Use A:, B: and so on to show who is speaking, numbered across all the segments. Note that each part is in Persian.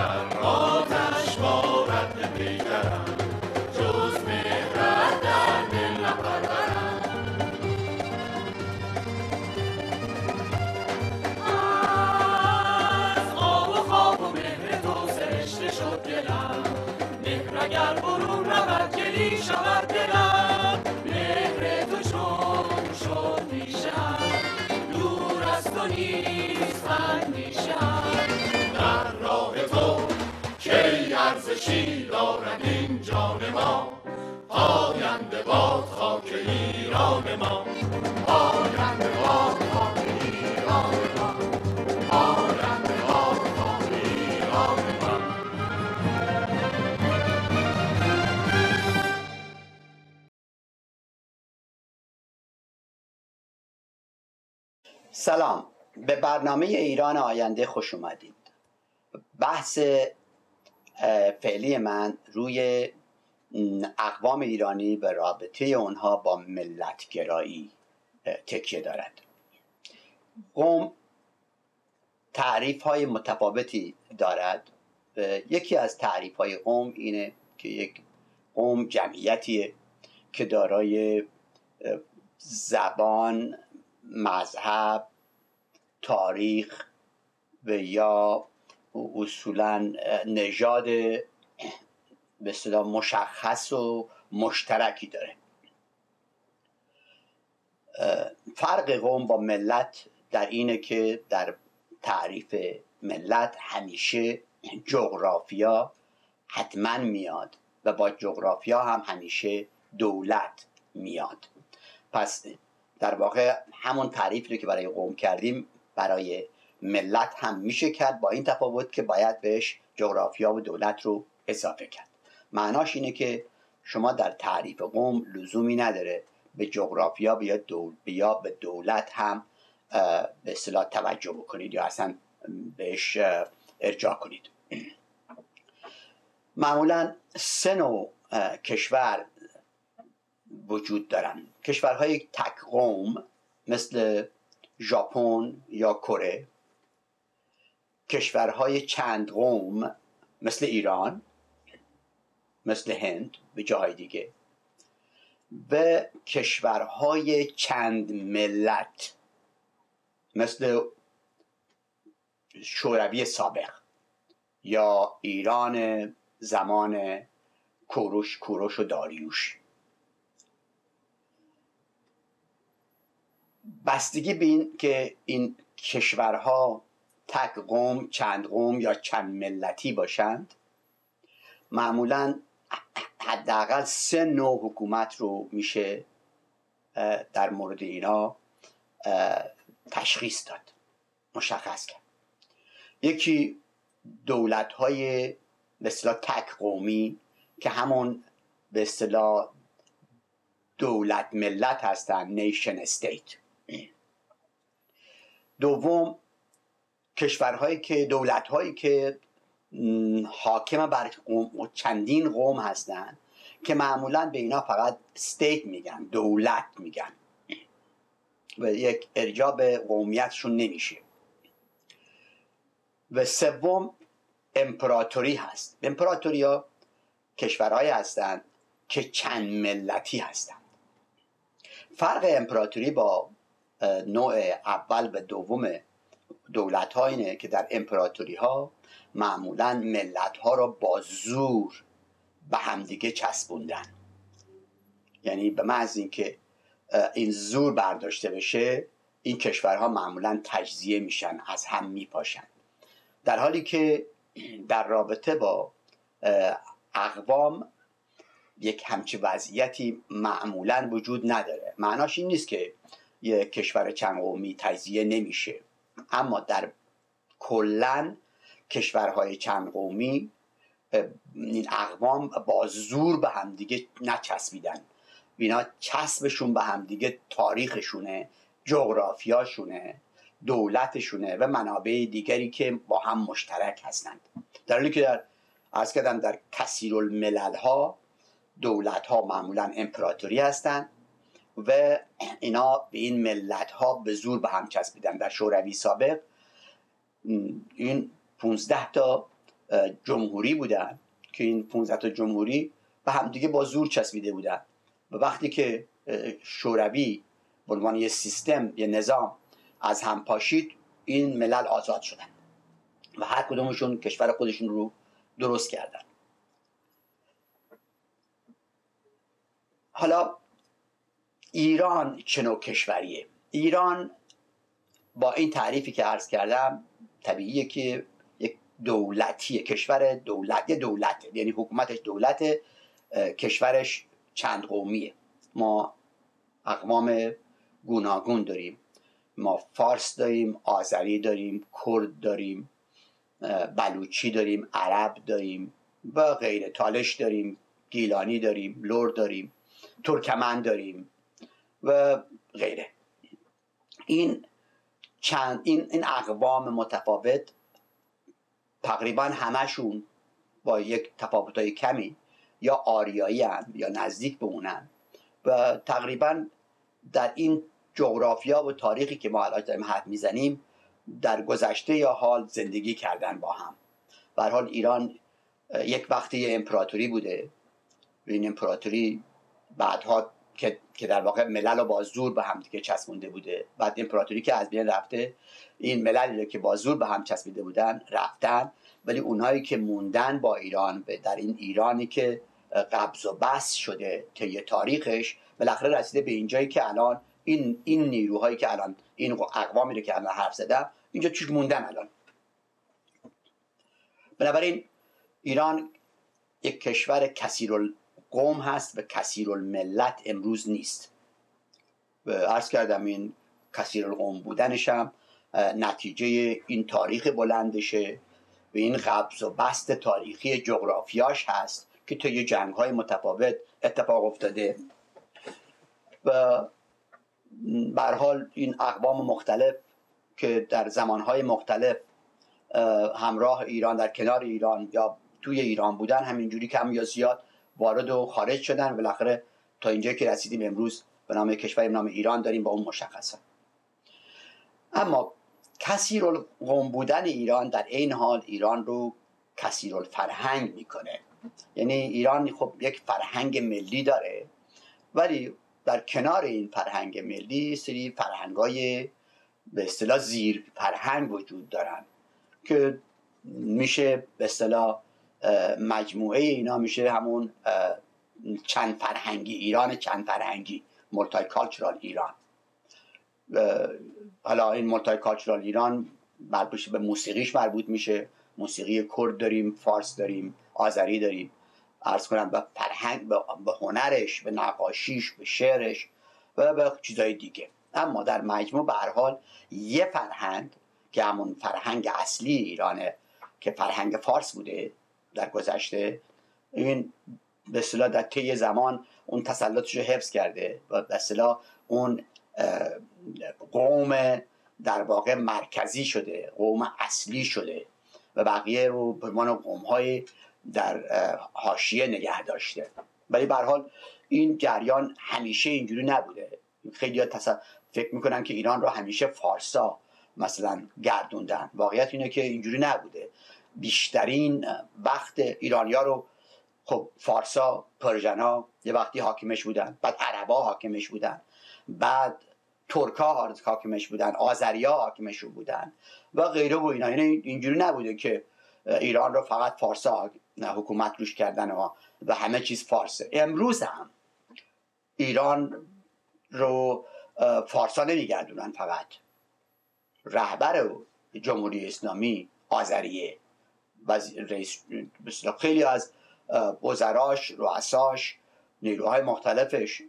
A: گر آتش بارد به پیکرم، جز مهرت در دل نپرورم. از آب و خواب و مهر تو سرشته شد دلم، مهر اگر برون رود گلی شود دلم. مهر تو چون شد پیشم، دور از تو نیست اندیشم. در راه تو کی ارزشی دارد این جان ما، پاینده باد خاک ایران ما، پاینده باد خاک ایران ما، پاینده باد خاک ایران ما.
B: سلام، به برنامه ایران آینده خوش اومدید. بحث فعلی من روی اقوام ایرانی به رابطه اونها با ملتگرایی تکیه دارد. قوم تعریف های متفاوتی دارد. یکی از تعریف های قوم اینه که یک قوم جمعیتیه که دارای زبان، مذهب، تاریخ و یا اصولا نژاد به اصطلاح مشخص و مشترکی داره. فرق قوم با ملت در اینه که در تعریف ملت همیشه جغرافیا حتما میاد و با جغرافیا هم همیشه دولت میاد. پس در واقع همون تعریفی که برای قوم کردیم برای ملت هم میشه کرد، با این تفاوت که باید بهش جغرافیا و دولت رو اضافه کرد. معناش اینه که شما در تعریف قوم لزومی نداره به جغرافیا یا به دولت هم به اصطلاح توجه بکنید یا اصلا بهش ارجاع کنید. معمولا 3 نوع کشور وجود دارن. کشورهای تک قوم مثل ژاپن یا کره، کشورهای چند قوم مثل ایران، مثل هند و جاهای دیگه، و کشورهای چند ملت مثل شوروی سابق یا ایران زمان کوروش و داریوش. بستگی به این که این کشورها تک قوم، چند قوم یا چند ملتی باشند، معمولا حداقل 3 نوع حکومت رو میشه در مورد اینا تشخیص داد، مشخص کرد. یکی دولت‌های به اصطلاح تک قومی که همون به اصطلاح دولت ملت هستن، نیشن استیت. دوم کشورهایی که دولت‌هایی که حاکم بر چندین قوم هستن که معمولا به اینا فقط استیت میگن، دولت میگن و یک ارجاع به قومیتشون نمیشه. و سوم امپراتوری هست. امپراتوری ها کشورهایی هستند که چند ملتی هستند. فرق امپراتوری با نوع اول و دوم دولت ها اینه که در امپراتوری ها معمولا ملت ها را با زور به همدیگه چسبوندن، یعنی به محض اینکه این زور برداشته بشه این کشورها معمولا تجزیه میشن، از هم میپاشن، در حالی که در رابطه با اقوام یک همچین وضعیتی معمولا وجود نداره. معناش این نیست که یک کشور چند قومی تجزیه نمیشه، اما در کلن کشورهای چند قومی این اقوام با زور به همدیگه نچسبیدن. اینا چسبشون به همدیگه تاریخشونه، جغرافیاشونه، دولتشونه و منابع دیگری که با هم مشترک هستند. در حالی که در کثیرالملل ها دولت ها معمولا امپراتوری هستند و اینا به این ملت ها به زور به هم چسبیدن. در شوروی سابق این 15 تا جمهوری بودن که این 15 تا جمهوری به همدیگه با زور چسبیده بودن و وقتی که شوروی به عنوان یه سیستم، یه نظام از هم پاشید، این ملل آزاد شدن و هر کدومشون کشور خودشون رو درست کردن. حالا ایران چه نوع کشوریه؟ ایران با این تعریفی که عرض کردم طبیعیه که یک دولتیه، کشور دولته، یعنی حکومتش دولته، کشورش چند قومیه. ما اقوام گوناگون داریم، ما فارس داریم، آذری داریم، کرد داریم، بلوچی داریم، عرب داریم و غیره، تالش داریم، گیلانی داریم، لر داریم، ترکمن داریم و غیره. این اقوام متفاوت تقریبا همشون با یک تفاوت‌های کمی یا آریایی هستند یا نزدیک به اونن و تقریبا در این جغرافیا و تاریخی که ما الان داریم حرف میزنیم در گذشته یا حال زندگی کردن با هم. به هر حال ایران یک وقتی امپراتوری بوده، این امپراتوری بعدها که در واقع ملل رو با زور به هم دیگه چسبونده بوده، بعد امپراتوری که از بین رفته، این مللی که با زور به هم چسبیده بودن رفتن، ولی اونهایی که موندن با ایران در این ایرانی که قبض و بسط شده طی تاریخش، بالاخره رسیده به اینجایی که الان این نیروهایی که الان این اقوامی رو که الان حرف زدم اینجا توش موندن الان. بنابراین ایران یک کشور کثیرالقوم هست و کثیرالملت امروز نیست. عرض کردم این کثیرالقوم بودنش هم نتیجه این تاریخ بلندشه و این قبض و بسط تاریخی جغرافیاش هست که طی جنگ‌های متفاوت اتفاق افتاده و به هر حال این اقوام مختلف که در زمانهای مختلف همراه ایران، در کنار ایران یا توی ایران بودن، همینجوری کم یا زیاد وارد و خارج شدن، بالاخره تا اینجا که رسیدیم امروز به نام کشوری به نام ایران داریم، با اون مشخصه. اما کثیرالقوم بودن ایران در این حال ایران رو کثیرالفرهنگ میکنه. یعنی ایران خب یک فرهنگ ملی داره، ولی در کنار این فرهنگ ملی سری فرهنگای به اصطلاح زیر فرهنگ وجود دارن که میشه به اصطلاح مجموعه اینا میشه همون چند فرهنگی ایران، چند فرهنگی مولتی کالچرال ایران. حالا این مولتی کالچرال ایران مربوط به موسیقیش مربوط میشه، موسیقی کرد داریم، فارس داریم، آذری داریم، عرض کنم به فرهنگ، به هنرش، به نقاشیش، به شعرش و به چیزای دیگه. اما در مجموع به هر حال یه فرهنگ که همون فرهنگ اصلی ایرانه که فرهنگ فارس بوده در گذشته، این به اصطلاح در طی زمان اون تسلطش رو حفظ کرده و به اصطلاح اون قوم در واقع مرکزی شده، قوم اصلی شده و بقیه رو به عنوان قوم‌های در حاشیه نگه داشته. ولی به هر حال این جریان همیشه اینجوری نبوده. خیلی‌ها فکر میکنن که ایران رو همیشه فارسا مثلا گردوندن. واقعیت اینه که اینجوری نبوده. بیشترین وقت ایرانیا رو خب فارسا، پرژنا یه وقتی حاکمش بودن، بعد عربا حاکمش بودن، بعد ترکا حاکمش بودن، آذریا حاکمش رو بودن و غیره و اینا. اینجوری نبوده که ایران رو فقط فارسا حکومت روش کردن و همه چیز فارسه. امروز هم ایران رو فارسا نمیگردونن، فقط رهبر جمهوری اسلامی آذریه، رئیس، خیلی از وزراش، رؤساش، نیروهای مختلفش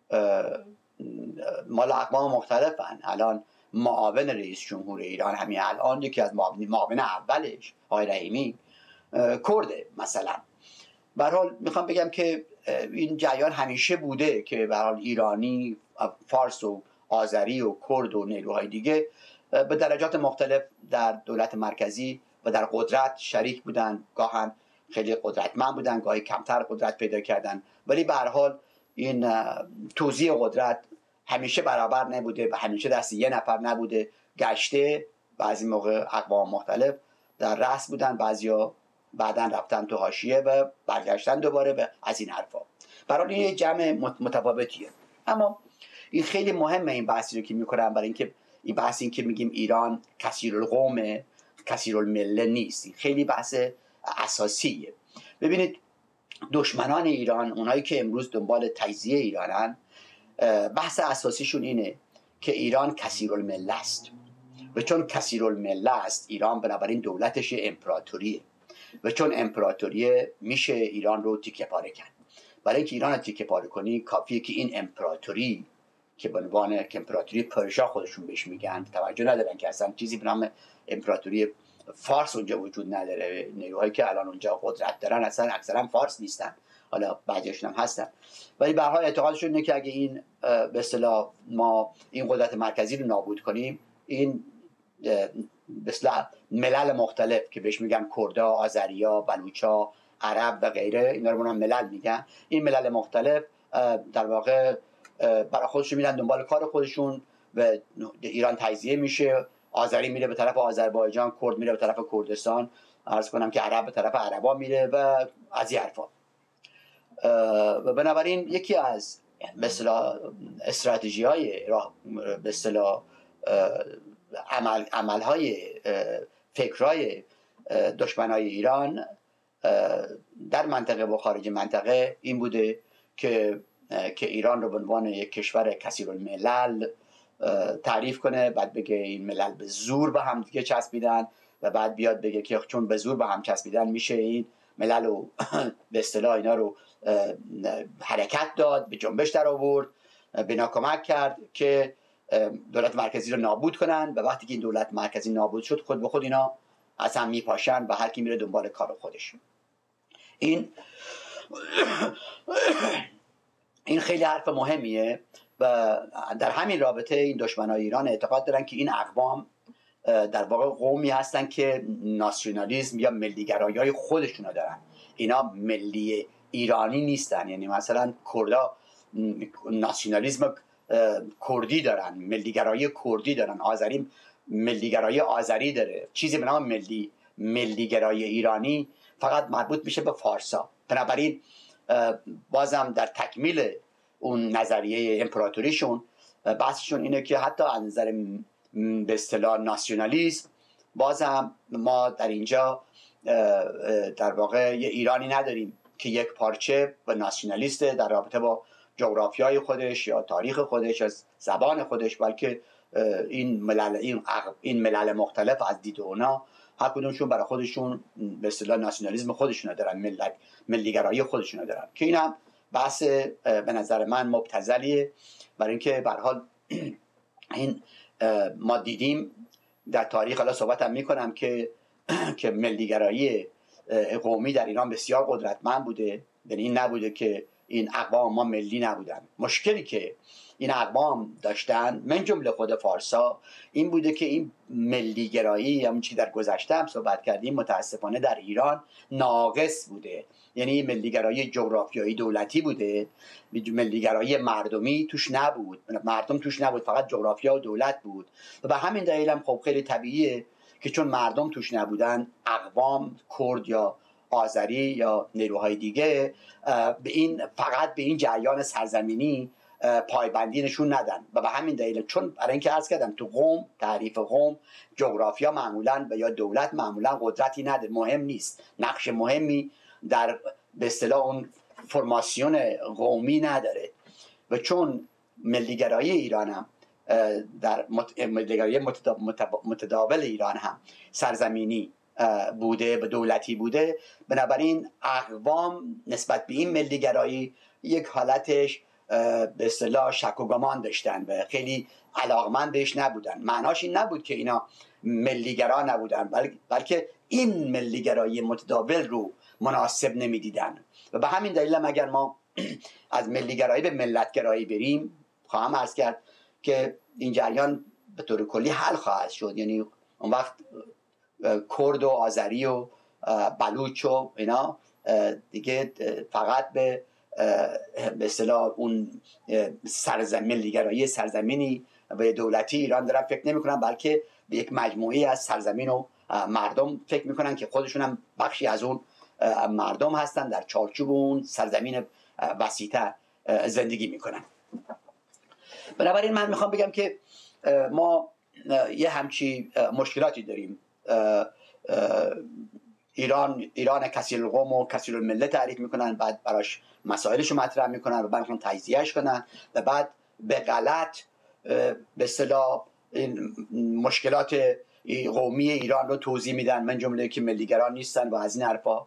B: مال اقوام مختلفن. الان معاون رئیس جمهور ایران همین الان یکی از معاون اولش آقای رحیمی کرده مثلا. به هر حال میخوام بگم که این جریان همیشه بوده که به هر حال ایرانی، فارس و آذری و کرد و نیروهای دیگه به درجات مختلف در دولت مرکزی و در قدرت شریک بودن، گاهی خیلی قدرتمند بودن، گاهی کمتر قدرت پیدا کردن، ولی به هر حال این توزیع قدرت همیشه برابر نبوده و همیشه دست یه نفر نبوده. گشته، بعضی موقع اقوام مختلف در رأس بودن، بعضیا بعدا رفتن تو حاشیه و برگشتن دوباره به از این حرفا. برای این جمع متفاوتیه. اما این خیلی مهمه این بحثی رو که میکنم، برای اینکه این بحث این که میگیم ایران کثیر القومه کثیر المله نیست، این خیلی بحث اساسیه. ببینید دشمنان ایران، اونایی که امروز دنبال تجزیه ایرانن، بحث اساسیشون اینه که ایران کثیر المله است و چون کثیر المله است ایران بنابراین دولتش امپراتوریه و چون امپراتوریه میشه ایران رو تیکه پاره کرد. برای اینکه ایران رو تیکه پاره کنی کافیه که این امپراتوری که به عنوان امپراتوری پرشا خودشون بهش میگن، توجه ندارن که اصلا چیزی به نام امپراتوری فارس اونجا وجود نداره. نیروهایی که الان اونجا قدرت دارن اصلا اکثرا فارس نیستن، حالا بعضیشون هم هستن، ولی به هر حال اعتقادشون اینه که اگه این به اصطلاح ما این قدرت مرکزی رو نابود کنیم، این به اصطلاح ملل مختلف که بهش میگن کردا، آذریا، بلوچا، عرب و غیره، اینا رو اونم ملل میگن، این ملل مختلف در واقع برای خودشون میرن دنبال کار خودشون و ایران تجزیه میشه. آذری میره به طرف آذربایجان، کرد میره به طرف کردستان، عرض کنم که عرب به طرف عربا میره و از این حرفا. و بنابراین یکی از به اصطلاح استراتژی‌های به اصطلاح عمل‌های فکرای دشمنای ایران در منطقه و خارج منطقه این بوده که ایران رو به عنوان یک کشور کثیرالملل تعریف کنه، بعد بگه این ملل به زور به هم دیگه چسبیدن و بعد بیاد بگه که چون به زور به هم چسبیدن میشه این ملل رو به اصطلاح اینا رو حرکت داد، به جنبش در آورد، بنا کمک کرد که دولت مرکزی رو نابود کنن و وقتی که این دولت مرکزی نابود شد خود به خود اینا از هم میپاشن و هر کی میره دنبال کار خودش. این خیلی حرف مهمیه و در همین رابطه این دشمنای ایران اعتقاد دارن که این اقوام در واقع قومی هستن که ناسیونالیسم یا ملیگرایی خودشونو دارن، اینا ملی ایرانی نیستن. یعنی مثلا کردا ناسیونالیسم کردی دارن، ملیگرایی کردی دارن، آذری ملیگرایی آذری داره، چیزی به نام ملیگرایی ایرانی فقط مربوط میشه به فارسا. بنابراین بازم در تکمیل اون نظریه امپراتوریشون بحثشون اینه که حتی از نظر به اصطلاح ناسیونالیسم بازم ما در اینجا در واقع یه ایرانی نداریم که یک پارچه و ناسیونالیسته در رابطه با جغرافیای خودش یا تاریخ خودش یا زبان خودش، بلکه این ملل مختلف از دید اونا هر کدومشون برای خودشون به اصطلاح ناسیونالیسم خودشون دارن، ملیگرایی خودشون دارن، که این هم بحث به نظر من مبتذلیه. برای اینکه به هر حال این ما دیدیم در تاریخ، حالا صحبت هم میکنم که ملیگرایی قومی در ایران بسیار قدرتمند بوده، یعنی این نبوده که این اقوام ما ملی نبودن. مشکلی که این اقوام داشتن من جمله خود فارسا این بوده که این ملیگرایی، همون چی در گذشته هم صحبت کردیم، متاسفانه در ایران ناقص بوده. یعنی ملیگرایی جغرافیایی دولتی بوده، ملیگرایی مردمی توش نبود، مردم توش نبود، فقط جغرافیا و دولت بود. و به همین دلیل هم خب خیلی طبیعیه که چون مردم توش نبودن، اقوام کرد یا آذری یا نیروهای دیگه فقط به این جریان سرزمینی پایبندی نشون ندن. و به همین دلیل، چون برای اینکه عرض کردم تو قوم، تعریف قوم، جغرافیا معمولا و یا دولت معمولا قدرتی نداره، مهم نیست، نقش مهمی در به اصطلاح اون فرماسیون قومی نداره. و چون ملیگرایی ایران هم در ملیگرایی متداول ایران هم سرزمینی بوده و دولتی بوده، بنابراین اقوام نسبت به این ملیگرایی یک حالتش به اصطلاح شک و گمان داشتن و خیلی علاقمند بهش نبودن. معناش این نبود که اینا ملیگرا نبودن، بلکه این ملیگرایی متداول رو مناسب نمیدیدن. و به همین دلیل هم اگر ما از ملیگرایی به ملتگرایی بریم، خواهم عرض کرد که این جریان به طور کلی حل خواهد شد. یعنی اون وقت کرد و آذری و بلوچ و اینا دیگه فقط به اصطلاح اون ملیگرایی سرزمینی و دولتی ایران دارن فکر نمی کنن، بلکه به یک مجموعه از سرزمین و مردم فکر میکنن که خودشون هم بخشی از اون مردم هستن، در چارچوب اون سرزمین وسیع‌تر زندگی میکنن. بنابراین من میخوام بگم که ما یه همچی مشکلاتی داریم. ایران کثیر القوم و کثیر المله تعریف میکنن، بعد براش مسائلشو مطرح میکنن و بعد میخوان تجزیهش کنن و بعد به غلط به اصطلاح این مشکلات قومی ایران رو توضیح میدن، من جمله که ملیگران نیستن و از این حرفا.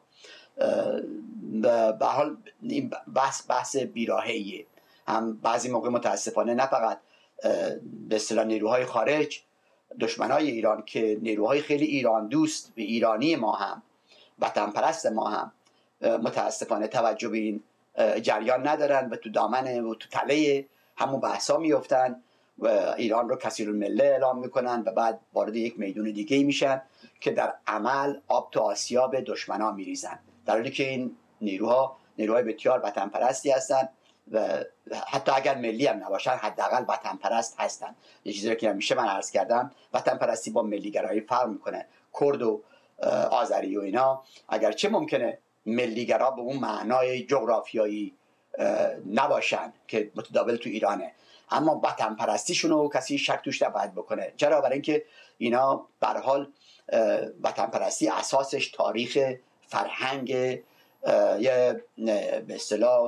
B: به حال این بحث بیراهه‌ایه. هم بعضی موقع متاسفانه نه فقط به اصطلاح نیروهای خارج، دشمنای ایران، که نیروهای خیلی ایران دوست و ایرانی ما هم، وطن پرست ما هم، متاسفانه توجه به این جریان ندارن و تو دامن و تو تله همون بحثا میفتن و ایران رو کثیر المله اعلام میکنن و بعد وارد یک میدون دیگه میشن که در عمل آب تو آسیاب دشمنا میریزن، در حالی که این نیروهای بسیار وطن پرستی هستن و حتی اگر ملی هم نباشن حداقل وطن پرست هستن. یه چیزی که همیشه من عرض کردم، وطن پرستی با ملی گرایی فرق میکنه. کرد و آذری و اینا اگرچه ممکنه ملیگرا به اون معنای جغرافیایی نباشن که متداول تو ایرانه، اما وطن پرستیشون رو کسی شک توش نباید بکنه. چرا؟ برای اینکه اینا به هر حال وطن پرستی اساسش تاریخ، فرهنگ، یه به اصطلاح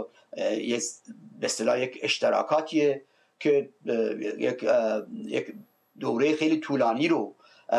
B: یک اشتراکاتیه که یک دوره خیلی طولانی رو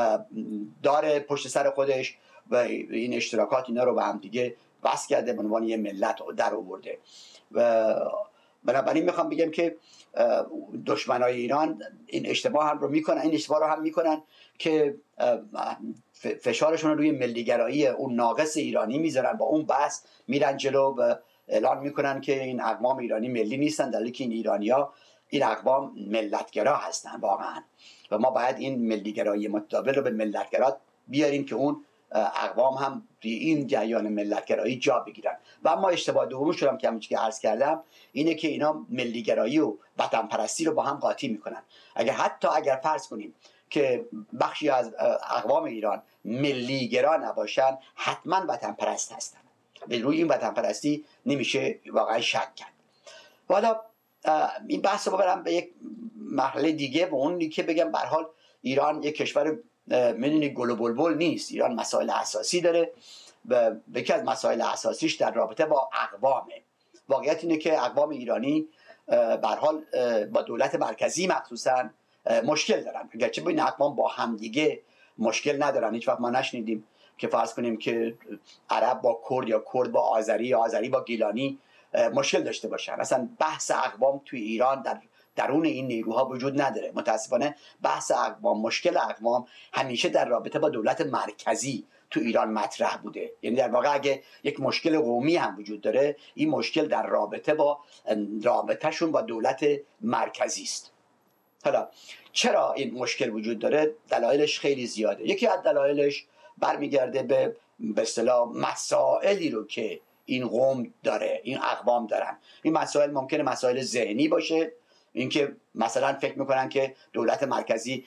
B: داره پشت سر خودش و این اشتراکات اینا رو به هم دیگه وصل کرده، به عنوان یه ملت در آورده. و بنابراین میخوام بگم که دشمنای ایران این اشتباه هم رو میکنن، این اشتباه رو هم میکنن که فشارشون رو روی ملیگرایی اون ناقص ایرانی میذارن، با اون بحث میرن جلو و اعلان میکنن که این اقوام ایرانی ملی نیستن، در حالی که این ایرانی‌ها، این اقوام ملتگرا هستن واقعا. و ما باید این ملیگرایی متداول رو به ملتگرا بیاریم که اون اقوام هم توی این جریان ملتگرایی جا بگیرن. و اما اشتباه دومش هم که همونجوری که عرض کردم اینه که اینا ملیگرایی و وطن پرستی رو با هم قاطی میکنن. اگر فرض کنیم که بخشی از اقوام ایران ملیگرا نباشن، حتما وطن پرست هستن. به روی این وطن پرستی نمیشه واقعا شک کرد. حالا این بحث رو ببرم به یک مرحله دیگه، و اون که بگم به هر حال ایران یک کشور میدونی گل و بلبل نیست. ایران مسائل اساسی داره و یکی از مسائل اساسیش در رابطه با اقوامه. واقعیت اینه که اقوام ایرانی به هر حال با دولت مرکزی مخصوصا مشکل دارن، اگرچه با این اقوام با همدیگه مشکل ندارن. هیچ وقت ما نشنیدیم که فرض کنیم که عرب با کرد یا کرد با آذری یا آذری با گیلانی مشکل داشته باشن. اصلا بحث اقوام توی ایران در درون این نیروها وجود نداره. متاسفانه بحث اقوام، مشکل اقوام همیشه در رابطه با دولت مرکزی تو ایران مطرح بوده. یعنی در واقع اگه یک مشکل قومی هم وجود داره، این مشکل در رابطهشون با دولت مرکزی است. حالا چرا این مشکل وجود داره؟ دلایلش خیلی زیاده. یکی از دلایلش برمیگرده به اصطلاح مسائلی رو که این قوم داره، این اقوام دارن. این مسائل ممکنه مسائل ذهنی باشه، اینکه مثلا فکر میکنن که دولت مرکزی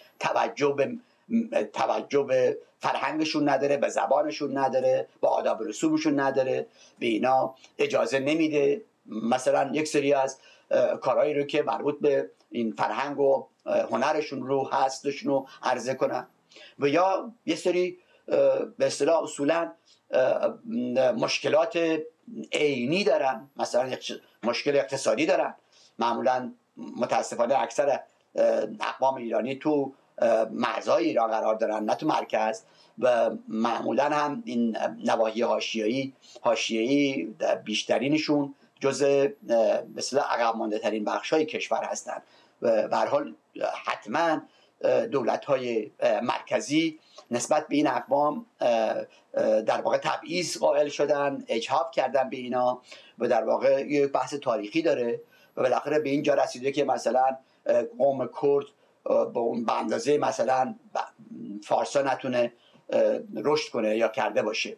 B: توجه به فرهنگشون نداره، به زبانشون نداره، به آداب و رسومشون نداره، به اینا اجازه نمیده مثلا یک سری از کارهایی رو که مربوط به این فرهنگ و هنرشون رو هستشون رو عرضه کنن. و یا یه سری به اصطلاح اصولا مشکلات عینی دارن، مثلا مشکل اقتصادی دارن. معمولا متاسفانه اکثر اقوام ایرانی تو مرزهای ایران قرار دارن، نه تو مرکز، و معمولا هم این نواحی حاشیه‌ای بیشترینشون جزء مثلا عقب مانده ترین بخش‌های کشور هستن. و به هر حال حتما دولت‌های مرکزی نسبت به این اقوام در واقع تبعیض قائل شدن، اجحاف کردن به اینا، و در واقع یک بحث تاریخی داره و بالاخره به اینجا رسیده که مثلا قوم کرد به اندازه مثلا فارسا نتونه رشد کنه یا کرده باشه،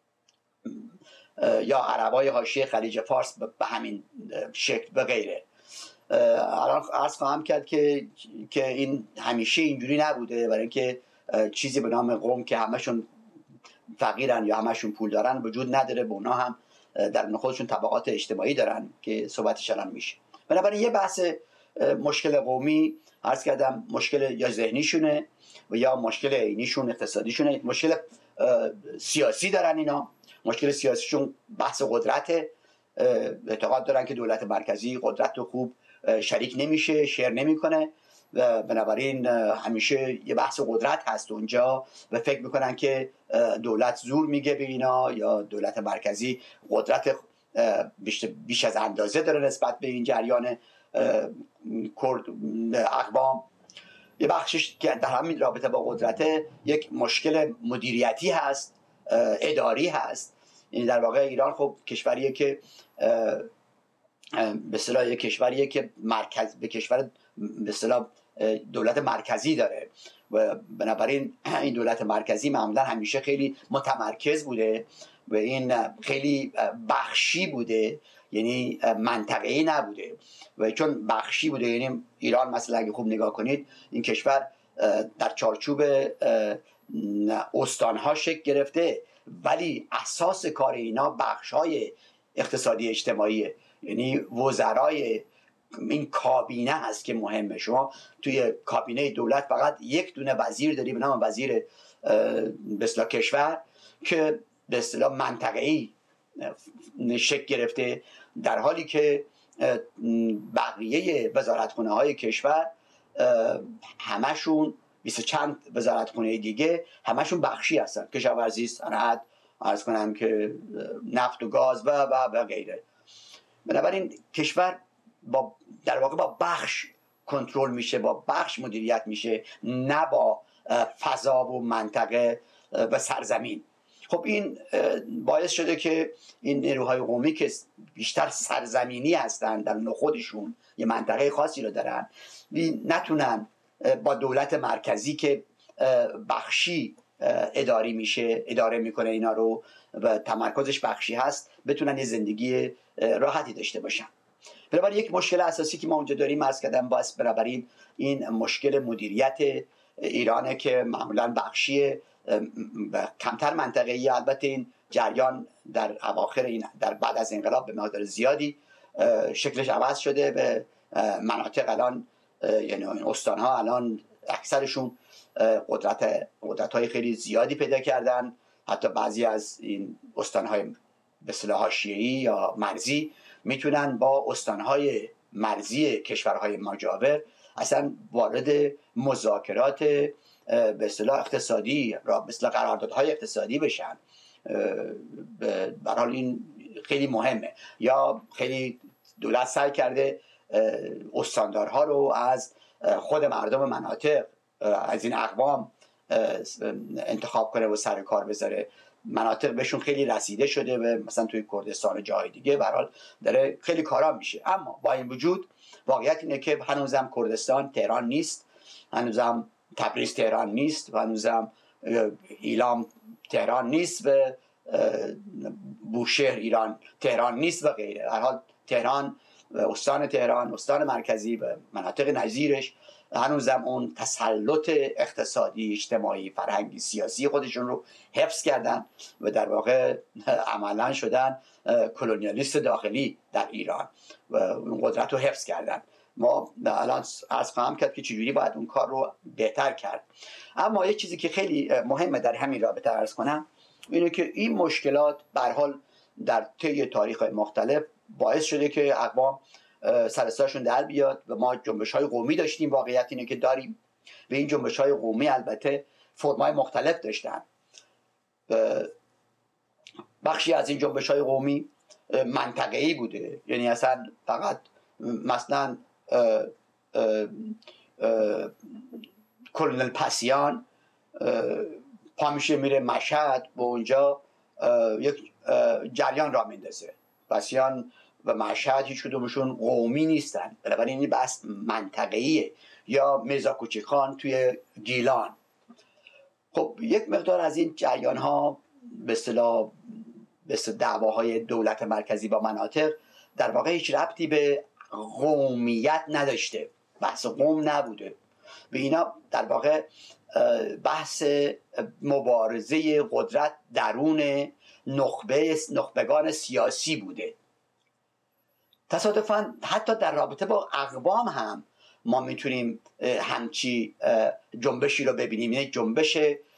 B: یا عربای حاشیه خلیج فارس به همین شکل و غیره. الان عرض خواهم کرد که این همیشه اینجوری نبوده، برای اینکه چیزی به نام قوم که همشون فقیرن یا همشون پول دارن وجود نداره. به اونا هم در خودشون طبقات اجتماعی دارن که صحبتش الان میشه. بنابراین یه بحث مشکل قومی عرض کردم مشکل یا ذهنیشونه و یا مشکل عینیشون اقتصادیشونه. مشکل سیاسی دارن اینا. مشکل سیاسیشون بحث قدرته. اعتقاد دارن که دولت مرکزی قدرت رو خوب شریک نمیشه، شیر نمیکنه و بنابراین همیشه یه بحث قدرت هست اونجا و فکر میکنن که دولت زور میگه به اینا یا دولت مرکزی قدرت بیش از اندازه داره نسبت به این جریان اقوام. یه بخشش که در همین رابطه با قدرته یک مشکل مدیریتی هست، اداری هست. یعنی در واقع ایران خب کشوریه که به اصطلاح کشوریه که به کشور به اصطلاح دولت مرکزی داره و بنابراین این دولت مرکزی معمولا همیشه خیلی متمرکز بوده و این خیلی بخشی بوده، یعنی منطقه‌ای نبوده. و چون بخشی بوده، یعنی ایران مثلا اگه خوب نگاه کنید این کشور در چارچوب استانها شکل گرفته ولی اساس کار اینا بخش‌های اقتصادی اجتماعیه. یعنی وزرای این کابینه هست که مهمه. شما توی کابینه دولت فقط یک دونه وزیر داری به نام وزیر به اصطلاح کشور که به اصطلاح منطقه‌ای شکل گرفته، در حالی که بقیه وزارتخونه های کشور همشون 20 چند وزارتخونه دیگه همشون بخشی هستن. کشاورزی، صنعت، عرض کنم که نفت و گاز و غیره. بنابراین کشور در واقع با بخش کنترل میشه، با بخش مدیریت میشه، نه با فضا و منطقه و سرزمین. خب این باعث شده که این نیروهای قومی که بیشتر سرزمینی هستن در خودشون یه منطقه خاصی رو دارن نتونن با دولت مرکزی که بخشی اداره میکنه اینا رو و تمرکزش بخشی هست بتونن یه زندگی راحتی داشته باشن. بنابراین یک مشکل اساسی که ما اونجا داریم عرض کردم بنابراین این مشکل مدیریت ایرانه که معمولا بخشیه و کمتر منطقه‌ای. البته این جریان در اواخر این در بعد از انقلاب به مقدار زیادی شکلش عوض شده. به مناطق الان یعنی این استان‌ها الان اکثرشون قدرت‌های خیلی زیادی پیدا کردن. حتی بعضی از این استان‌های به اصطلاح حاشیه‌ای یا مرزی میتونن با استان‌های مرزی کشورهای مجاور اصلا وارد مذاکرات به اصطلاح اقتصادی را مثل قراردادهای اقتصادی بشن. به هر حال این خیلی مهمه. یا خیلی دولت سعی کرده استاندارها رو از خود مردم مناطق از این اقوام انتخاب کنه و سر کار بذاره. مناطق بهشون خیلی رسیده شده و مثلا توی کردستان و جای دیگه به هر حال داره خیلی کارا میشه. اما با این وجود واقعیت اینه که هنوزم کردستان تهران نیست، هنوزم تبریز تهران نیست و هنوزم ایلام تهران نیست و بوشهر ایران تهران نیست و غیره. هر حال تهران، استان مرکزی و مناطق نظیرش هنوزم اون تسلط اقتصادی، اجتماعی، فرهنگی، سیاسی خودشون رو حفظ کردن و در واقع عملا شدن کلونیالیست داخلی در ایران و اون قدرت رو حفظ کردن. ما الان عرض خواهم کرد که چجوری باید اون کار رو بهتر کرد. اما یک چیزی که خیلی مهمه در همین رابطه عرض کنم اینه که این مشکلات به هر حال در طی تاریخ‌های مختلف باعث شده که اقوام سر سرشون در بیاد و ما جنبش‌های قومی داشتیم. واقعیت اینه که داریم و این جنبش‌های قومی البته فرم‌های مختلف داشتن. بخشی از این جنبش‌های قومی منطقه‌ای بوده، یعنی اصلا فقط مثلا کلونل پسیان پا میشه میره مشهد و اونجا یک جریان را میندازه. پسیان و مشهد هیچ کدومشون قومی نیستن، بنابراین این بحث منطقه‌ایه. یا میرزا کوچکخان توی گیلان. خب یک مقدار از این جریان ها به اصطلاح دعواهای دولت مرکزی با مناطق در واقع هیچ ربطی به قومیت نداشته، بحث قوم نبوده. به اینا در واقع بحث مبارزه قدرت درون نخبگان سیاسی بوده. تصادفاً حتی در رابطه با اقوام هم ما میتونیم همچی جنبشی رو ببینیم، یعنی جنبش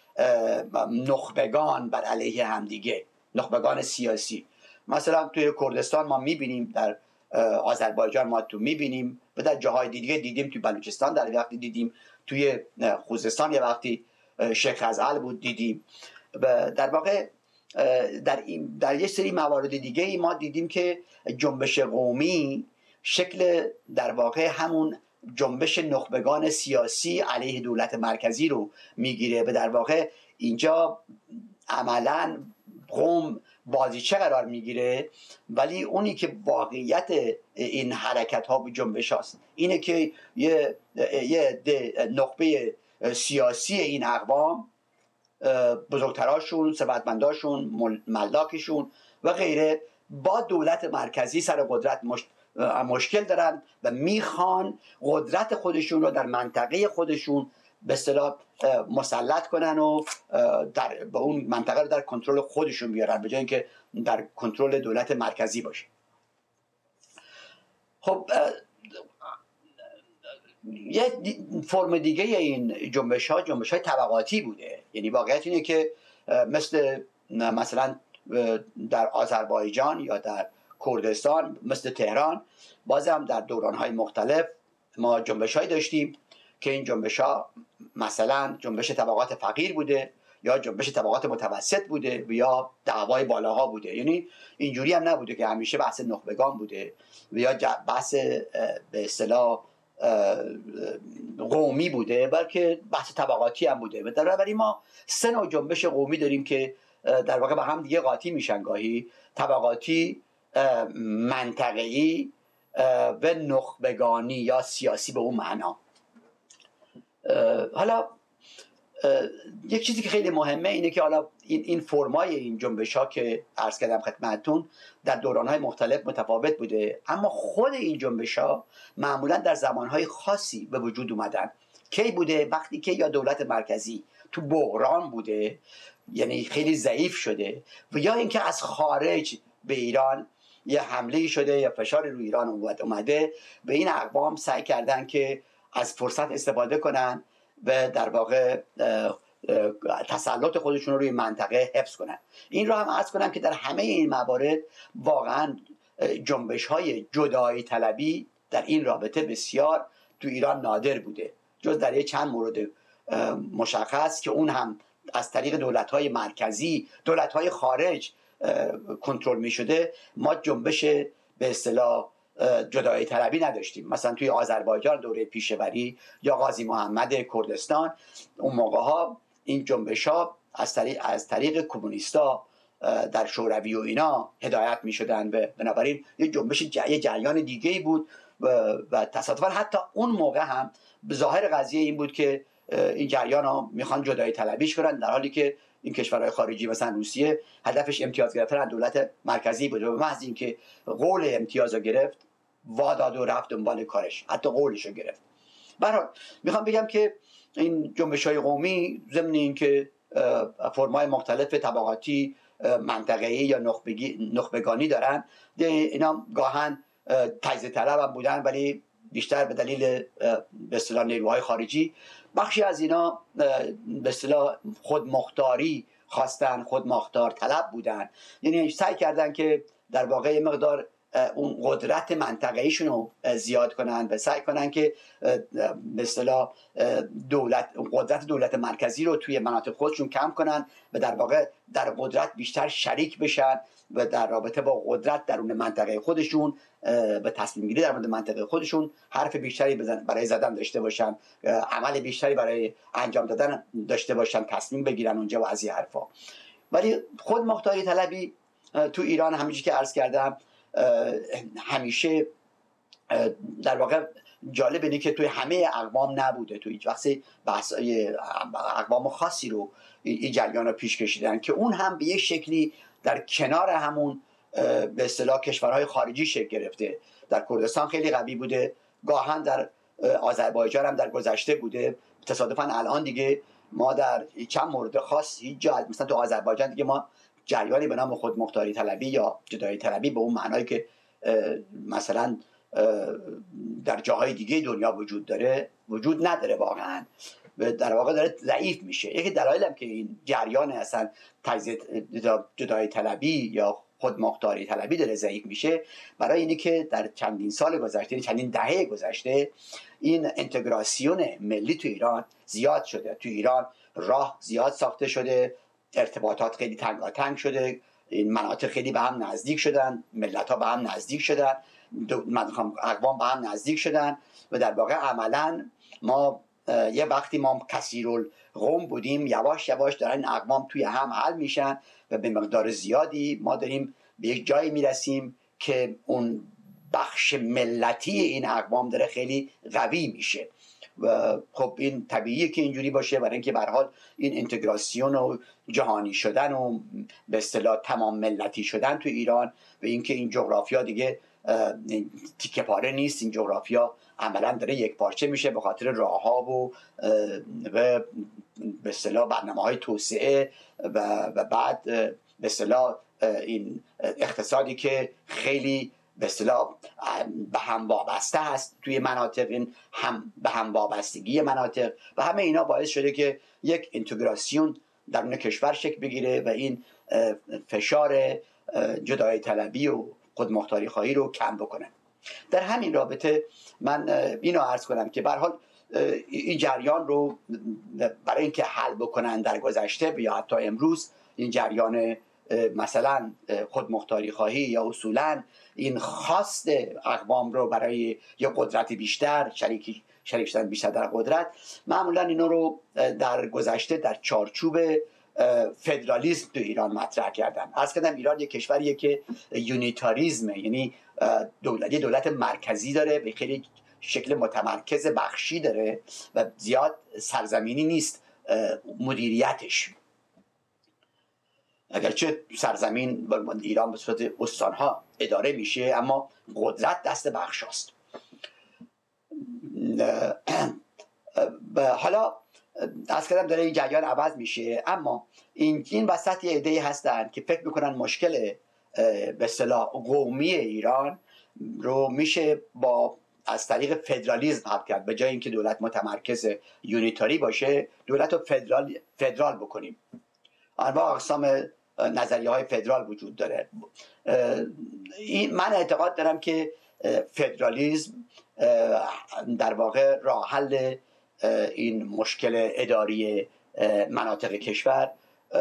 B: نخبگان بر علیه همدیگه، نخبگان سیاسی. مثلا توی کردستان ما میبینیم، در آذربایجان ما تو میبینیم و در جاهای دیگه دیدیم، توی بلوچستان در وقتی دیدیم، توی خوزستان یه وقتی شیخ ازعل بود دیدیم. و در واقع در یه سری موارد دیگه ای ما دیدیم که جنبش قومی شکل در واقع همون جنبش نخبگان سیاسی علیه دولت مرکزی رو میگیره و در واقع اینجا عملاً قوم بازیچه قرار میگیره، ولی اونی که واقعیت این حرکت ها و جنبش هاست اینه که یه نخبه سیاسی این اقوام، بزرگتراشون، ثروتمنداشون، ملاکشون و غیره، با دولت مرکزی سر قدرت مشکل دارن و میخوان قدرت خودشون رو در منطقه خودشون به اصطلاح مسلط کنن و به اون منطقه رو در کنترل خودشون بیارن، به جای اینکه در کنترل دولت مرکزی باشه. خب یه فرم دیگه این جنبش های طبقاتی بوده. یعنی واقعیت اینه که مثلا در آذربایجان یا در کردستان، مثل تهران، بازم در دوران‌های مختلف ما جنبش‌هایی داشتیم که این جنبش‌ها مثلا جنبش طبقات فقیر بوده یا جنبش طبقات متوسط بوده و یا دعوای بالاها بوده. یعنی اینجوری هم نبوده که همیشه بحث نخبگان بوده و یا بحث به اصطلاح قومی بوده، بلکه بحث طبقاتی هم بوده. و بنابراین ما سه نوع جنبش قومی داریم که در واقع با هم دیگه قاطی میشن، گاهی طبقاتی، منطقه‌ای و نخبگانی یا سیاسی به اون معنا. حالا یک چیزی که خیلی مهمه اینه که حالا این فرمای این جنبش ها که عرض کردم خدمتتون در دوران‌های مختلف متفاوت بوده، اما خود این جنبش ها معمولا در زمانهای خاصی به وجود اومدن. کی بوده؟ وقتی که یا دولت مرکزی تو بحران بوده، یعنی خیلی ضعیف شده، و یا اینکه از خارج به ایران یه حمله شده یا فشار روی ایران اومده، به این اقوام سعی کردن که از فرصت استفاده کنن و در واقع تسلط خودشون رو روی منطقه حفظ کنن. این رو هم عرض کنم که در همه این موارد واقعا جنبش های جدایی طلبی در این رابطه بسیار تو ایران نادر بوده، جز در یه چند مورد مشخص که اون هم از طریق دولت‌های مرکزی، دولت‌های خارج کنترل می‌شده. ما جنبش به اصطلاح جدایی طلبی نداشتیم. مثلا توی آذربایجان دوره پیشوری یا قاضی محمد کردستان، اون موقع‌ها این جنبش‌ها از طریق کمونیستا در شوروی و اینا هدایت می‌شدن و بنابراین یه جنبش یه جریان دیگه‌ای بود و تصادفاً حتی اون موقع هم به ظاهر قضیه این بود که این جریان ها میخوان جدایی طلبیش کنن، در حالی که این کشورهای خارجی مثلا روسیه هدفش امتیاز گرفتن از دولت مرکزی بود و به محض اینکه قول امتیاز رو گرفت واداد و رفت دنبال کارش، حتی قولش رو گرفت. برحال میخوام بگم که این جنبش های قومی ضمن این که فرمای مختلف طبقاتی، منطقه‌ای یا نخبگانی دارن، اینا گاهن تجزیه طلب هم بودن، ولی بیشتر به دلیل به اصطلاح نیروهای خارجی بخشی از اینا به اصطلاح خودمختاری خواستن، خودمختار طلب بودن. یعنی سعی کردن که در واقع مقدار اون قدرت منطقه‌ایشون رو زیاد کنن و سعی کنن که به اصطلاح قدرت دولت مرکزی رو توی مناطق خودشون کم کنن و در واقع در قدرت بیشتر شریک بشن و در رابطه با قدرت درون منطقه خودشون و تصمیم گیری در مورد منطقه خودشون حرف بیشتری برای زدن داشته باشن، عمل بیشتری برای انجام دادن داشته باشن، تصمیم بگیرن اونجا و از این حرفا. ولی خود مختاری طلبی تو ایران همونجوری که عرض کردم همیشه در واقع جالب اینه که توی همه اقوام نبوده. توی هیچ وقت اقوام خاصی رو این جریان رو پیش کشیدن که اون هم به یک شکلی در کنار همون به اصطلاح کشورهای خارجی شکل گرفته. در کردستان خیلی قوی بوده، گاهن در آذربایجان هم در گذشته بوده. تصادفاً الان دیگه ما در چند مورد خاص هیچ جا، مثلا تو آذربایجان دیگه ما جریانی به نام خودمختاری طلبی یا جدایی طلبی به اون معنایی که مثلا در جاهای دیگه دنیا وجود داره وجود نداره، واقعا در واقع داره ضعیف میشه. یکی دلایل هم که این جریان اصلا جدایی طلبی یا خودمختاری طلبی داره ضعیف میشه برای اینی که در چندین سال گذشته، چندین دهه گذشته، این انتگراسیون ملی تو ایران زیاد شده. تو ایران راه زیاد ساخته شده، ارتباطات خیلی تنگاتنگ شده، این مناطق خیلی به هم نزدیک شدن، ملت ها به هم نزدیک شدن، اقوام به هم نزدیک شدن و در واقع عملا ما یه وقتی ما کثیرالقوم بودیم، یواش یواش دارن این اقوام توی هم حل میشن و به مقدار زیادی ما داریم به یک جایی میرسیم که اون بخش ملتی این اقوام داره خیلی قوی میشه و خب این طبیعیه که اینجوری باشه، برای اینکه به هر حال این انتگراسیون و جهانی شدن و به اصطلاح تمام ملتی شدن تو ایران و اینکه این جغرافیا دیگه تیکه پاره نیست، این جغرافیا عملا داره یک پارچه میشه به خاطر راهها و به اصطلاح برنامه‌های توسعه و بعد به اصطلاح این اقتصادی که خیلی به اصطلاح به هم وابسته هست توی مناطق، این هم به هم وابستگی مناطق و همه اینا باعث شده که یک اینتگراسیون درون کشور شکل بگیره و این فشار جدایی طلبی و خودمختاری خواهی رو کم بکنه. در همین رابطه من اینو عرض کنم که به هر حال این جریان رو برای اینکه حل بکنن در گذشته یا حتی امروز، این جریان مثلا خودمختاری خواهی یا اصولا این خواست اقوام رو برای یا قدرت بیشتر، شریک شدن بیشتر در قدرت، معمولا اینو رو در گذشته در چارچوب فدرالیسم تو ایران مطرح کردن. عرض کردم ایران یک کشوریه که یونیتاریزمه، یعنی دولت مرکزی داره، به خیلی شکل متمرکز بخشی داره و زیاد سرزمینی نیست مدیریتش، اگرچه سرزمین ایران به صورت استانها اداره میشه اما قدرت دست بخش هست. حالا از کردم داره این جریان عوض میشه، اما این وسط یه عده‌ای هستن که فکر میکنن مشکل به اصطلاح قومی ایران رو میشه از طریق فدرالیسم حل کرد. به جای اینکه دولت متمرکز یونیتاری باشه، دولت رو فدرال بکنیم. انواع اقسام نظریه های فدرال وجود داره. من اعتقاد دارم که فدرالیسم در واقع راه حل این مشکل اداری مناطق کشور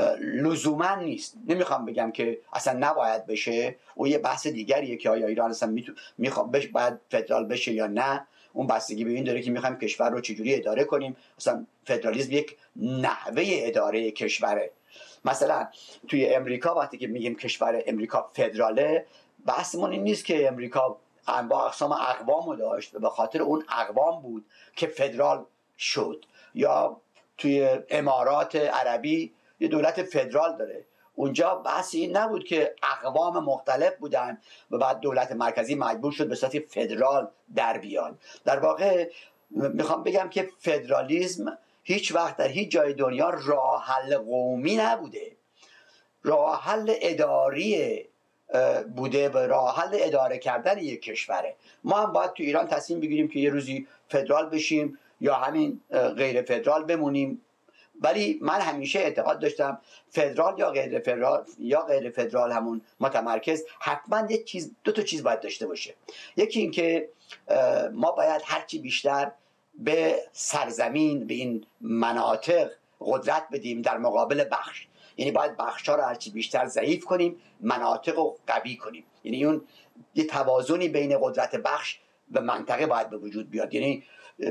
B: لزوما نیست. نمیخوام بگم که اصلا نباید بشه، و یه بحث دیگریه که آیا ایران اصلا باید فدرال بشه یا نه. اون بستگی به این داره که میخوایم کشور رو چجوری اداره کنیم. اصلا فدرالیسم یک نحوه اداره کشوره. مثلا توی امریکا وقتی که میگیم کشور امریکا فدراله، بحثمون این نیست که امریکا انواع اقسام اقوامو داشت و به خاطر اون اقوام بود که فدرال شد. یا توی امارات عربی یه دولت فدرال داره، اونجا بحث این نبود که اقوام مختلف بودن و بعد دولت مرکزی مجبور شد به صورت فدرال در بیاد. در واقع میخوام بگم که فدرالیسم هیچ وقت در هیچ جای دنیا راه حل قومی نبوده، راه حل اداری بوده و راه حل اداره کردن یک کشوره. ما هم باید تو ایران تصمیم بگیریم که یه روزی فدرال بشیم یا همین غیر فدرال بمونیم. ولی من همیشه اعتقاد داشتم فدرال یا غیر فدرال همون متمرکز حتما دو تا چیز باید داشته باشه. یکی این که ما باید هرچی بیشتر به سرزمین، به این مناطق قدرت بدیم در مقابل بخش. یعنی باید بخش‌ها رو هرچی بیشتر ضعیف کنیم، مناطق رو قوی کنیم. یعنی اون یه توازنی بین قدرت بخش و منطقه باید به وجود بیاد. یعنی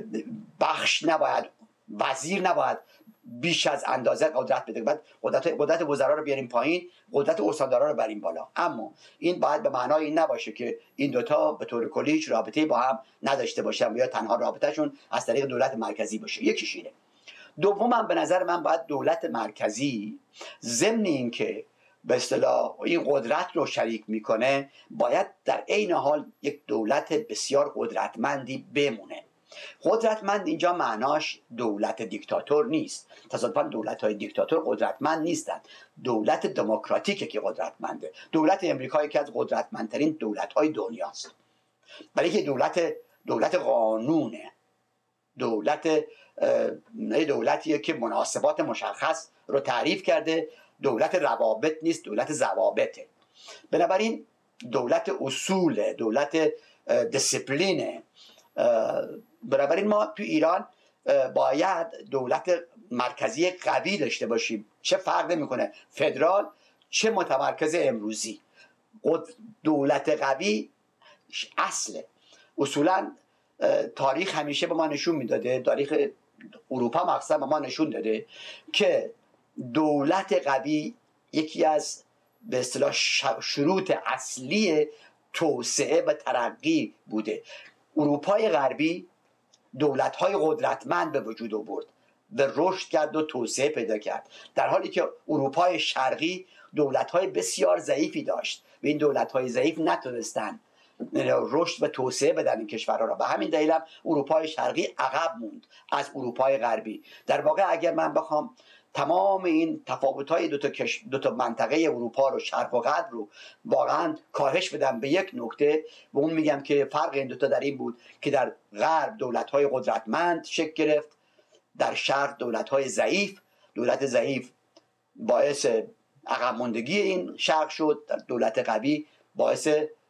B: بخش نباید، وزیر نباید بیش از اندازه قدرت بده. بعد قدرت وزرا رو بیاریم پایین، قدرت استاندارا رو بریم بالا. اما این باید به معنای این نباشه که این دوتا به طور کلی هیچ رابطه‌ای با هم نداشته باشن یا تنها رابطهشون از طریق دولت مرکزی باشه. یکیش اینه. دومم به نظر من باید دولت مرکزی ضمن این که به اصطلاح این قدرت رو شریک میکنه، باید در عین حال یک دولت بسیار قدرتمندی بمونه. قدرتمند اینجا معناش دولت دیکتاتور نیست. تصادفاً دولت‌های دیکتاتور قدرتمند نیستند. دولت دموکراتیکه که قدرتمنده. دولت امریکا یکی از قدرتمندترین دولت‌های دنیاست، برای که دولت قانونه، دولتیه که مناسبات مشخص رو تعریف کرده، دولت روابط نیست، دولت ضوابطه. بنابراین دولت اصول، دولت دیسیپلینه. بنابراین ما تو ایران باید دولت مرکزی قوی داشته باشیم. چه فرق میکنه فدرال چه متمرکز امروزی. دولت قوی اصله. اصولا تاریخ همیشه به ما نشون میداده، تاریخ اروپا مخصوصا به ما نشون داده که دولت قوی یکی از به اصطلاح شروط اصلی توسعه و ترقی بوده. اروپای غربی دولت‌های قدرتمند به وجود آورد، به رشد کرد و توسعه پیدا کرد، در حالی که اروپای شرقی دولت‌های بسیار ضعیفی داشت و این دولت‌های ضعیف نتونستن رشد و توسعه بدن این کشورها را. به همین دلیل هم اروپای شرقی عقب موند از اروپای غربی. در واقع اگر من بخوام تمام این تفاوت‌های دو تا منطقه اروپا رو، شرق و غرب رو، واقعا کاهش بدم به یک نکته و اون میگم که فرق این دوتا در این بود که در غرب دولت‌های قدرتمند شکل گرفت، در شرق دولت‌های ضعیف. دولت ضعیف باعث عقب ماندگی این شرق شد، در دولت قوی باعث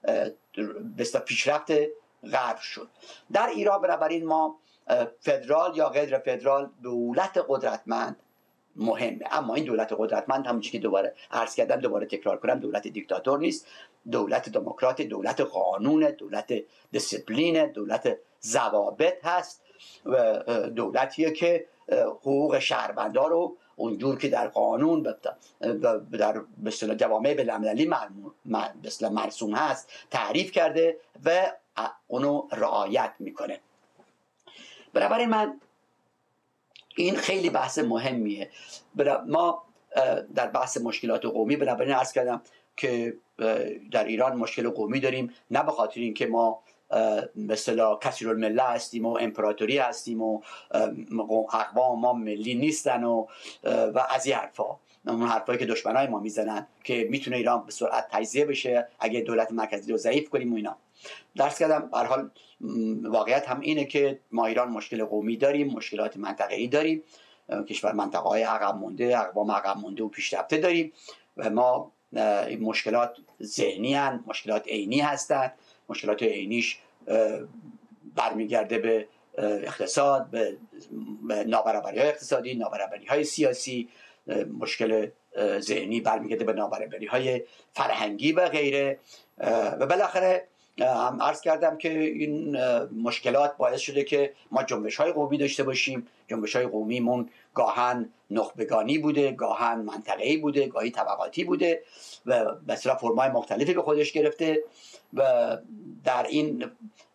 B: پیشرفت غرب شد. در ایران بنابراین ما فدرال یا غیر فدرال دولت قدرتمند مهمه، اما این دولت قدرتمند همونجوری که دوباره عرض کردم، دوباره تکرار کنم، دولت دیکتاتور نیست، دولت دموکرات، دولت قانون، دولت دیسیپلین، دولت ضوابط هست و دولتیه که حقوق شهروندان رو اونجور که در قانون در مثلا جوامع بین‌المللی مثلا مرسوم هست تعریف کرده و اونو رعایت میکنه. بنابراین من این خیلی بحث مهمیه. ما در بحث مشکلات قومی بنابراین عرض کردم که در ایران مشکل قومی داریم، نه به خاطر اینکه ما مثلا کثیرالمله هستیم و امپراتوری هستیم و اقوام ما ملی نیستن و از این حرفا، اون حرفایی که دشمنای ما میزنن که میتونه ایران به سرعت تجزیه بشه اگه دولت مرکزی رو ضعیف کنیم و اینا. درس کردم به هر حال واقعیت هم اینه که ما ایران مشکل قومی داریم، مشکلات منطقه‌ای داریم، کشور منطقه‌های عقب مونده، اقوام عقب مونده و پیشرفته داریم و ما این مشکلات ذهنی هستند، مشکلات عینی هستند. مشکلات عینیش برمیگرده به اقتصاد، به نابرابری‌های اقتصادی، نابرابری‌های سیاسی. مشکل ذهنی برمیگرده به نابرابری‌های فرهنگی و غیره. و بالاخره هم عرض کردم که این مشکلات باعث شده که ما جنبش‌های قومی داشته باشیم. جنبش‌های قومیمون گاهن نخبگانی بوده، گاهن منطقه‌ای بوده، گاهی طبقاتی بوده و به اصطلاح فرم‌های مختلفی به خودش گرفته و در این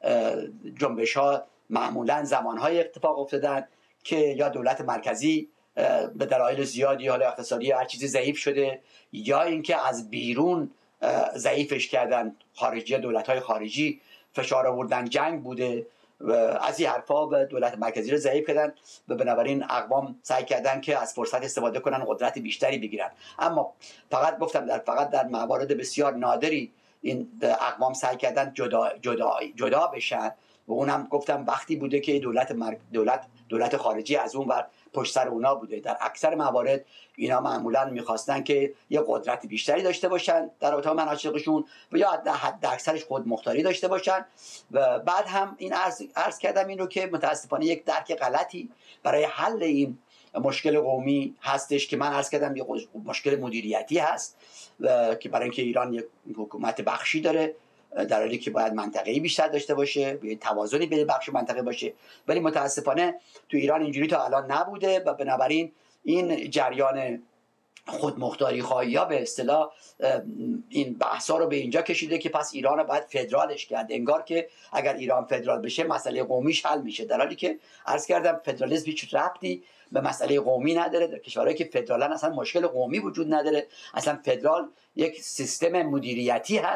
B: جنبش‌ها معمولاً زمان‌های اتفاق افتادن که یا دولت مرکزی به دلایل زیادی، حالا اقتصادی هر چیزی ضعیف شده، یا اینکه از بیرون ضعیفش کردن، خارجی، دولت‌های خارجی فشار آوردن، جنگ بوده و از این حرفا به دولت مرکزی رو ضعیف کردن و بنابراین اقوام سعی کردن که از فرصت استفاده کنن، قدرت بیشتری بگیرن. اما فقط گفتم فقط در موارد بسیار نادری این اقوام سعی کردن جدا بشن و اونم گفتم وقتی بوده که دولت خارجی از اون ور پشت سر اونا بوده. در اکثر موارد اینا معمولا میخواستن که یه قدرت بیشتری داشته باشن در اتاق مناطقشون و یا حد اکثرش خود مختاری داشته باشن. و بعد هم این عرض کردم این رو که متاسفانه یک درک غلطی برای حل این مشکل قومی هستش که من عرض کردم یه مشکل مدیریتی هست و که برای اینکه ایران یک حکومت بخشی داره در حالی که باید منطقه‌ای بیشتر داشته باشه، به توازنی بین بخش منطقه باشه، ولی متاسفانه تو ایران اینجوری تا الان نبوده و بنابراین این جریان خودمختاری خواهی یا به اصطلاح این بحثا رو به اینجا کشیده که پس ایران رو باید فدرالش کرد، انگار که اگر ایران فدرال بشه مسئله قومیش حل میشه، در حالی که عرض کردم فدرالیسم هیچ ربطی به مسئله قومی نداره. در کشورهایی که فدرالن اصلا مشکل قومی وجود نداره، اصلا فدرال یک سیستم مدیریتی هست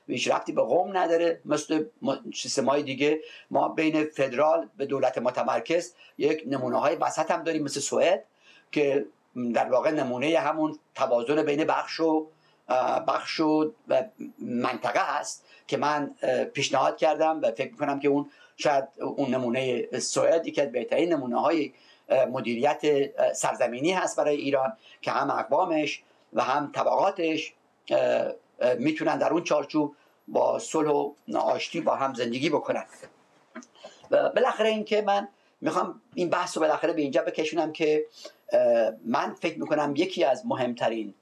B: هیچ ربطی به قوم نداره. مثل سیستم‌های دیگه ما بین فدرال به دولت متمرکز یک نمونه‌های وسط هم داریم، مثل سوئد که در واقع نمونه همون توازن بین بخش و منطقه هست که من پیشنهاد کردم و فکر می‌کنم که اون شاید اون نمونه سوئد که بهترین نمونه‌های مدیریت سرزمینی هست برای ایران که هم اقوامش و هم طبقاتش میتونن در اون چارچوب با صلح و آشتی با هم زندگی بکنن. و بالاخره این که من میخوام این بحث رو بالاخره به اینجا بکشونم که من فکر میکنم یکی از مهمترین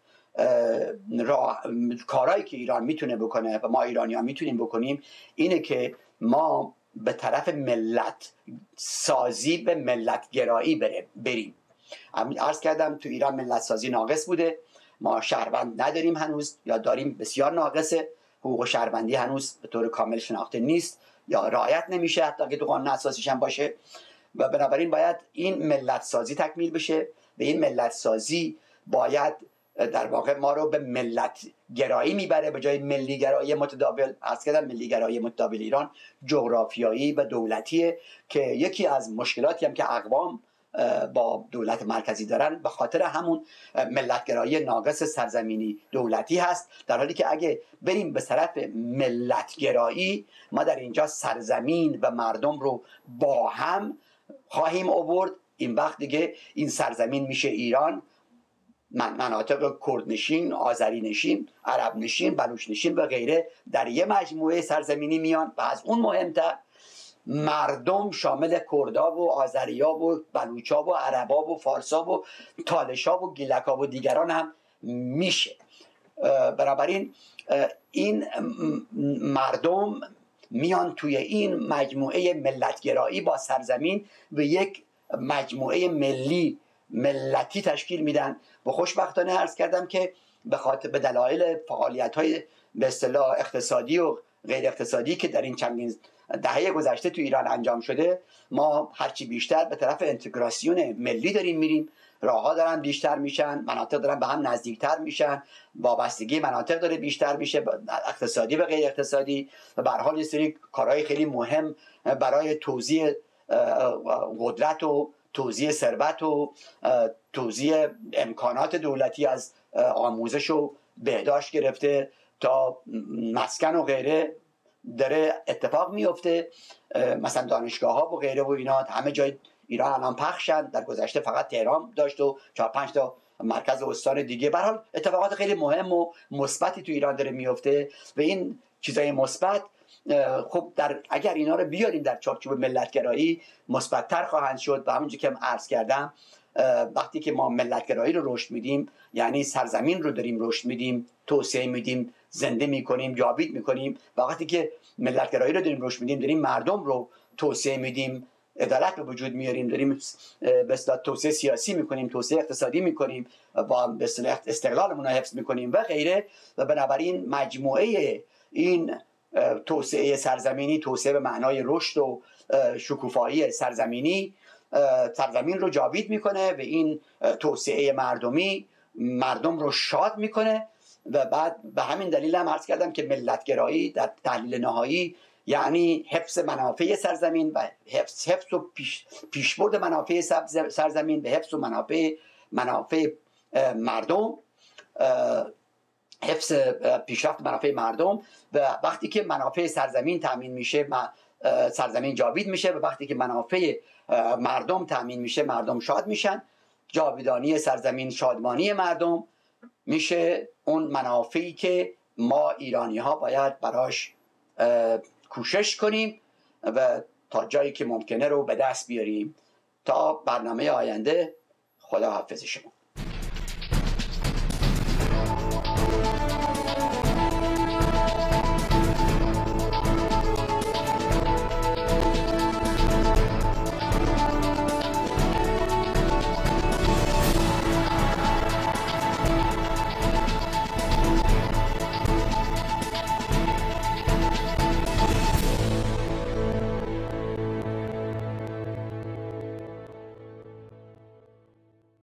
B: کارهایی که ایران میتونه بکنه و ما ایرانی ها میتونیم بکنیم اینه که ما به طرف ملت سازی و ملت گرایی بریم. عرض کردم تو ایران ملت سازی ناقص بوده، ما شهروند نداریم هنوز یا داریم بسیار ناقصه، حقوق شهروندی هنوز به طور کامل شناخته نیست یا رعایت نمیشه حتی که تو قانون اساسیش هم باشه و بنابراین باید این ملت سازی تکمیل بشه و این ملت سازی باید در واقع ما رو به ملت گرایی میبره به جای ملی گرایی متداول. عرض کردم ملی گرایی متداول ایران جغرافیایی و دولتیه که یکی از مشکلاتی هم که اقوام با دولت مرکزی دارن به خاطر همون ملتگرایی ناقص سرزمینی دولتی هست، در حالی که اگه بریم به طرف ملتگرایی ما در اینجا سرزمین و مردم رو با هم خواهیم آورد. این وقت دیگه این سرزمین میشه ایران، مناطق کردنشین، آذری نشین، عرب نشین، بلوچ نشین و غیره در یه مجموعه سرزمینی میان و از اون مهمتر مردم شامل کردها و آذریا و بلوچا و عربا و فارسا و تالشا و گیلکا و دیگران هم میشه. بنابراین این مردم میان توی این مجموعه ملتگرایی با سرزمین و یک مجموعه ملتی تشکیل میدن و خوشبختانه عرض کردم که به دلایل فعالیت‌های به اصطلاح اقتصادی و غیر اقتصادی که در این چندین دهه گذشته تو ایران انجام شده ما هرچی بیشتر به طرف انتگراسیون ملی داریم میریم، راه‌ها دارن بیشتر میشن، مناطق دارن به هم نزدیکتر میشن، وابستگی مناطق داره بیشتر میشه اقتصادی و غیر اقتصادی و به هر حال یه سری کارهای خیلی مهم برای توزیع قدرت و توزیع ثروت و توزیع امکانات دولتی از آموزش و بهداشت گرفته تا مسکن و غیره داره اتفاق میفته. مثلا دانشگاه ها و غیره و اینا همه جای ایران الان پخشن، در گذشته فقط تهران داشت و 4-5 تا مرکز استان دیگه. به هر حال اتفاقات خیلی مهم و مثبتی تو ایران داره میفته و این چیزای مثبت خب اگر اینا رو بیاریم در چارچوب ملتگرایی مثبت‌تر خواهند شد و همونجوری که عرض کردم وقتی که ما ملتگرایی رو رشد میدیم یعنی سرزمین رو داریم رشد میدیم، توسعه میدیم، زنده میکنیم، جاوید میکنیم. و وقتی که ملتگرایی رو داریم رشد میدیم داریم مردم رو توسعه میدیم، عدالت به وجود میاریم، داریم به اصطلاح توسعه سیاسی میکنیم، توسعه اقتصادی میکنیم، با به اصطلاح استقلالمون رو حفظ میکنیم و غیره. و بنابراین مجموعه این توسعه سرزمینی، توسعه به معنای رشد و شکوفایی سرزمینی سرزمین رو جاوید میکنه و این توسعه مردمی مردم رو شاد میکنه و بعد به همین دلیل هم عرض کردم که ملتگرایی در تحلیل نهایی یعنی حفظ منافع سرزمین و حفظ و پیشبرد منافع سرزمین به حفظ و منافع مردم، حفظ پیشرفت منافع مردم. و وقتی که منافع سرزمین تامین میشه سرزمین جاوید میشه و وقتی که منافع مردم تامین میشه مردم شاد میشن. جاودانی سرزمین شادمانی مردم میشه اون منافعی که ما ایرانی ها باید براش کوشش کنیم و تا جایی که ممکنه رو به دست بیاریم. تا برنامه آینده، خدا حافظ شما.